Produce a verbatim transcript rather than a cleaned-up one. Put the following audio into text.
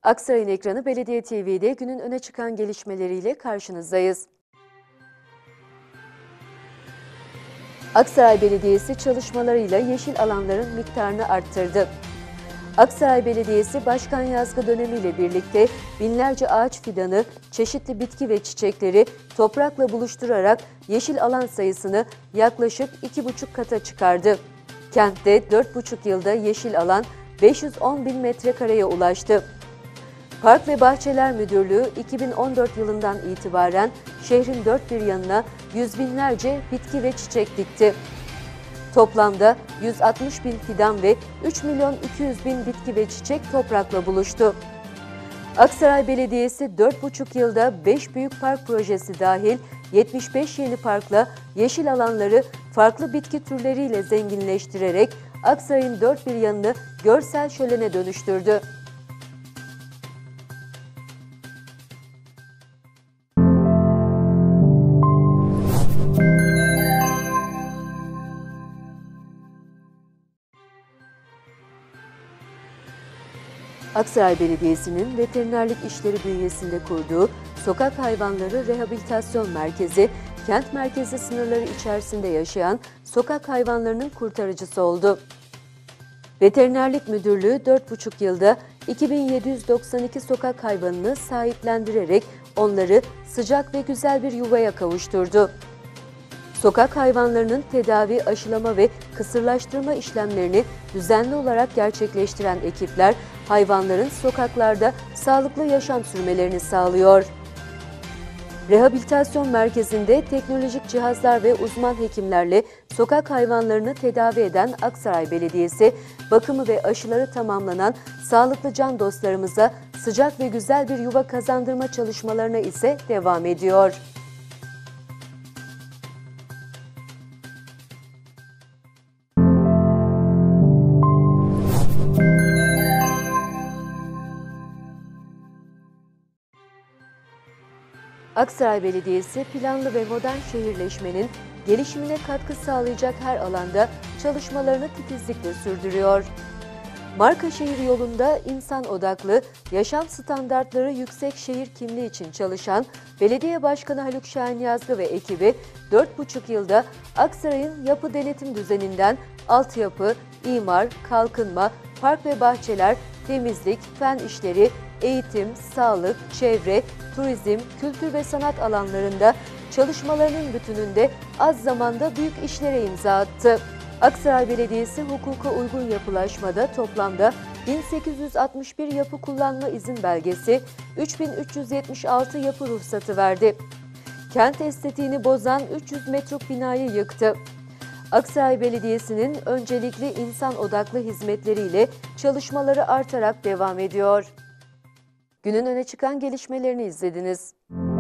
Aksaray'ın ekranı Belediye T V'de günün öne çıkan gelişmeleriyle karşınızdayız. Aksaray Belediyesi çalışmalarıyla yeşil alanların miktarını arttırdı. Aksaray Belediyesi Başkan Yazgı dönemiyle birlikte binlerce ağaç fidanı, çeşitli bitki ve çiçekleri toprakla buluşturarak yeşil alan sayısını yaklaşık iki buçuk kata çıkardı. Kentte dört buçuk yılda yeşil alan beş yüz on bin metrekareye ulaştı. Park ve Bahçeler Müdürlüğü iki bin on dört yılından itibaren şehrin dört bir yanına yüz binlerce bitki ve çiçek dikti. Toplamda yüz altmış bin fidan ve üç milyon iki yüz bin bitki ve çiçek toprakla buluştu. Aksaray Belediyesi dört buçuk yılda beş büyük park projesi dahil yetmiş beş yeni parkla yeşil alanları farklı bitki türleriyle zenginleştirerek Aksaray'ın dört bir yanını görsel şölene dönüştürdü. Aksaray Belediyesi'nin veterinerlik işleri bünyesinde kurduğu Sokak Hayvanları Rehabilitasyon Merkezi, kent merkezi sınırları içerisinde yaşayan sokak hayvanlarının kurtarıcısı oldu. Veterinerlik Müdürlüğü dört buçuk yılda iki bin yedi yüz doksan iki sokak hayvanını sahiplendirerek onları sıcak ve güzel bir yuvaya kavuşturdu. Sokak hayvanlarının tedavi, aşılama ve kısırlaştırma işlemlerini düzenli olarak gerçekleştiren ekipler, hayvanların sokaklarda sağlıklı yaşam sürmelerini sağlıyor. Rehabilitasyon merkezinde teknolojik cihazlar ve uzman hekimlerle sokak hayvanlarını tedavi eden Aksaray Belediyesi, bakımı ve aşıları tamamlanan sağlıklı can dostlarımıza sıcak ve güzel bir yuva kazandırma çalışmalarına ise devam ediyor. Aksaray Belediyesi planlı ve modern şehirleşmenin gelişimine katkı sağlayacak her alanda çalışmalarını titizlikle sürdürüyor. Marka şehir yolunda insan odaklı, yaşam standartları yüksek şehir kimliği için çalışan Belediye Başkanı Haluk Şahin Yazgı ve ekibi dört buçuk yılda Aksaray'ın yapı denetim düzeninden altyapı, imar, kalkınma, park ve bahçeler, temizlik, fen işleri, eğitim, sağlık, çevre, turizm, kültür ve sanat alanlarında çalışmalarının bütününde az zamanda büyük işlere imza attı. Aksaray Belediyesi hukuka uygun yapılaşmada toplamda bin sekiz yüz altmış bir yapı kullanma izin belgesi, üç bin üç yüz yetmiş altı yapı ruhsatı verdi. Kent estetiğini bozan üç yüz metruk binayı yıktı. Aksaray Belediyesi'nin öncelikli insan odaklı hizmetleriyle çalışmaları artarak devam ediyor. Günün öne çıkan gelişmelerini izlediniz.